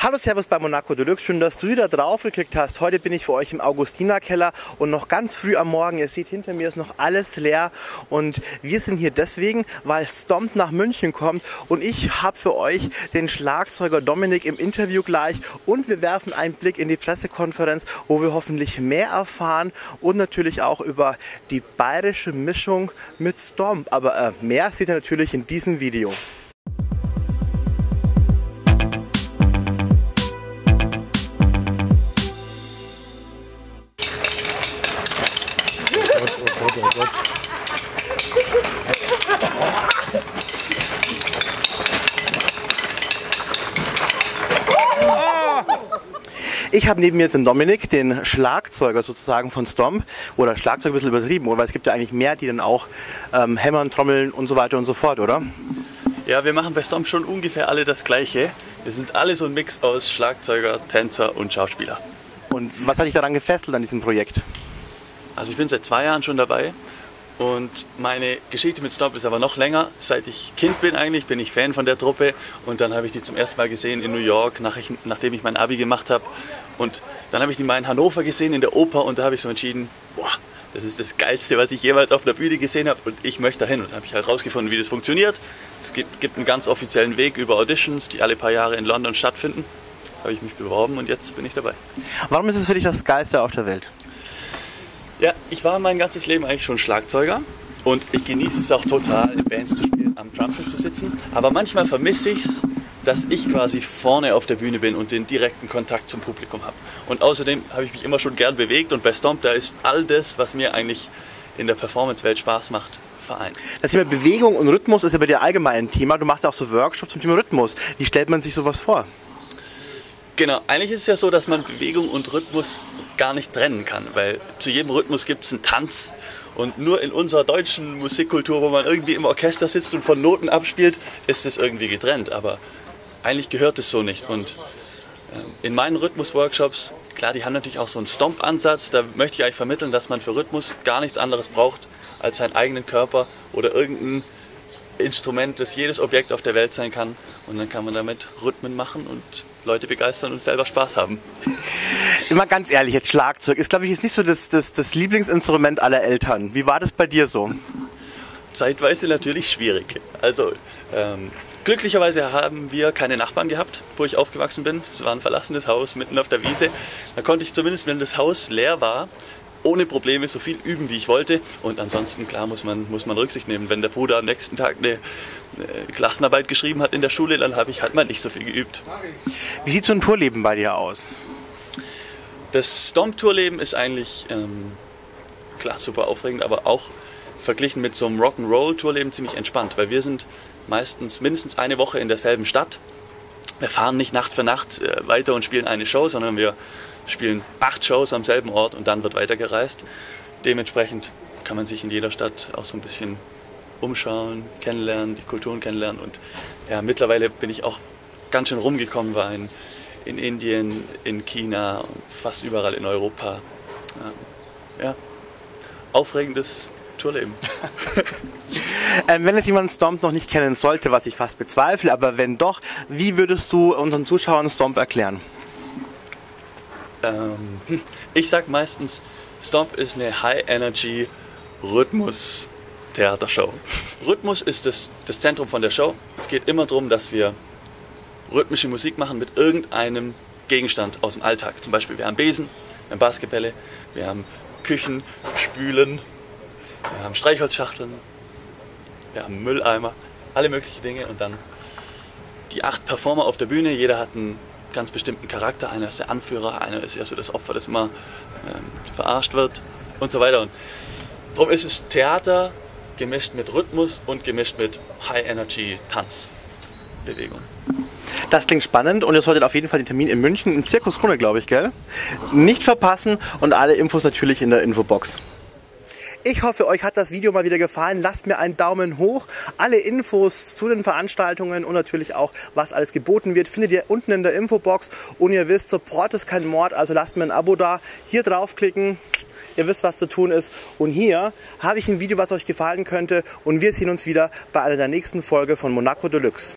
Hallo, Servus bei Monaco Deluxe. Schön, dass du wieder drauf geklickt hast. Heute bin ich für euch im Augustinerkeller und noch ganz früh am Morgen. Ihr seht, hinter mir ist noch alles leer und wir sind hier deswegen, weil Stomp nach München kommt und ich habe für euch den Schlagzeuger Dominik im Interview gleich und wir werfen einen Blick in die Pressekonferenz, wo wir hoffentlich mehr erfahren und natürlich auch über die bayerische Mischung mit Stomp. Aber mehr seht ihr natürlich in diesem Video. Oh Gott. Ich habe neben mir jetzt den Dominik, den Schlagzeuger sozusagen von Stomp, oder Schlagzeug ein bisschen übertrieben, weil es gibt ja eigentlich mehr, die dann auch hämmern, trommeln und so weiter und so fort, oder? Ja, wir machen bei Stomp schon ungefähr alle das Gleiche. Wir sind alle so ein Mix aus Schlagzeuger, Tänzer und Schauspieler. Und was hat dich daran gefesselt an diesem Projekt? Also ich bin seit 2 Jahren schon dabei und meine Geschichte mit Stomp ist aber noch länger. Seit ich Kind bin eigentlich, bin ich Fan von der Truppe und dann habe ich die zum ersten Mal gesehen in New York, nachdem ich mein Abi gemacht habe. Und dann habe ich die mal in Hannover gesehen, in der Oper, und da habe ich so entschieden, boah, das ist das Geilste, was ich jemals auf der Bühne gesehen habe und ich möchte dahin. Und da habe ich herausgefunden, wie das funktioniert. Es gibt einen ganz offiziellen Weg über Auditions, die alle paar Jahre in London stattfinden. Da habe ich mich beworben und jetzt bin ich dabei. Warum ist es für dich das Geilste auf der Welt? Ja, ich war mein ganzes Leben eigentlich schon Schlagzeuger und ich genieße es auch total, in Bands zu spielen, am Drumset zu sitzen. Aber manchmal vermisse ich es, dass ich quasi vorne auf der Bühne bin und den direkten Kontakt zum Publikum habe. Und außerdem habe ich mich immer schon gern bewegt und bei Stomp, da ist all das, was mir eigentlich in der Performance-Welt Spaß macht, vereint. Das Thema Bewegung und Rhythmus ist ja bei dir allgemein ein Thema. Du machst ja auch so Workshops zum Thema Rhythmus. Wie stellt man sich sowas vor? Genau, eigentlich ist es ja so, dass man Bewegung und Rhythmus gar nicht trennen kann, weil zu jedem Rhythmus gibt es einen Tanz und nur in unserer deutschen Musikkultur, wo man irgendwie im Orchester sitzt und von Noten abspielt, ist es irgendwie getrennt, aber eigentlich gehört es so nicht. Und in meinen Rhythmus-Workshops, klar, die haben natürlich auch so einen Stomp-Ansatz, da möchte ich eigentlich vermitteln, dass man für Rhythmus gar nichts anderes braucht als seinen eigenen Körper oder irgendein Instrument, das jedes Objekt auf der Welt sein kann, und dann kann man damit Rhythmen machen und Leute begeistern und selber Spaß haben. Immer ganz ehrlich, jetzt Schlagzeug ist, glaube ich, jetzt nicht so das Lieblingsinstrument aller Eltern. Wie war das bei dir so? Zeitweise natürlich schwierig. Also glücklicherweise haben wir keine Nachbarn gehabt, wo ich aufgewachsen bin. Es war ein verlassenes Haus mitten auf der Wiese. Da konnte ich zumindest, wenn das Haus leer war, ohne Probleme so viel üben, wie ich wollte. Und ansonsten, klar, muss man Rücksicht nehmen. Wenn der Bruder am nächsten Tag eine Klassenarbeit geschrieben hat in der Schule, dann habe ich halt mal nicht so viel geübt. Wie sieht so ein Tourleben bei dir aus? Das Stomp-Tourleben ist eigentlich, klar, super aufregend, aber auch verglichen mit so einem Rock'n'Roll-Tourleben ziemlich entspannt, weil wir sind meistens mindestens eine Woche in derselben Stadt. Wir fahren nicht Nacht für Nacht weiter und spielen eine Show, sondern wir spielen 8 Shows am selben Ort und dann wird weitergereist. Dementsprechend kann man sich in jeder Stadt auch so ein bisschen umschauen, kennenlernen, die Kulturen kennenlernen. Und ja, mittlerweile bin ich auch ganz schön rumgekommen, war in Indien, in China und fast überall in Europa. Ja, aufregendes Tourleben. Wenn jetzt jemand Stomp noch nicht kennen sollte, was ich fast bezweifle, aber wenn doch, wie würdest du unseren Zuschauern Stomp erklären? Ich sag meistens, Stomp ist eine High-Energy-Rhythmus-Theatershow. Rhythmus ist das Zentrum von der Show. Es geht immer darum, dass wir rhythmische Musik machen mit irgendeinem Gegenstand aus dem Alltag. Zum Beispiel, wir haben Besen, wir haben Basketbälle, wir haben Küchen, Spülen, wir haben Streichholzschachteln, wir haben Mülleimer, alle möglichen Dinge. Und dann die 8 Performer auf der Bühne, jeder hat einen ganz bestimmten Charakter. Einer ist der Anführer, einer ist eher so das Opfer, das immer verarscht wird und so weiter. Und darum ist es Theater gemischt mit Rhythmus und gemischt mit High-Energy-Tanzbewegung. Das klingt spannend und ihr solltet auf jeden Fall den Termin in München, im Zirkus Krone, glaube ich, gell? Nicht verpassen und alle Infos natürlich in der Infobox. Ich hoffe, euch hat das Video mal wieder gefallen. Lasst mir einen Daumen hoch. Alle Infos zu den Veranstaltungen und natürlich auch, was alles geboten wird, findet ihr unten in der Infobox. Und ihr wisst, Support ist kein Mord, also lasst mir ein Abo da. Hier draufklicken. Ihr wisst, was zu tun ist. Und hier habe ich ein Video, was euch gefallen könnte. Und wir sehen uns wieder bei einer der nächsten Folge von Monaco Deluxe.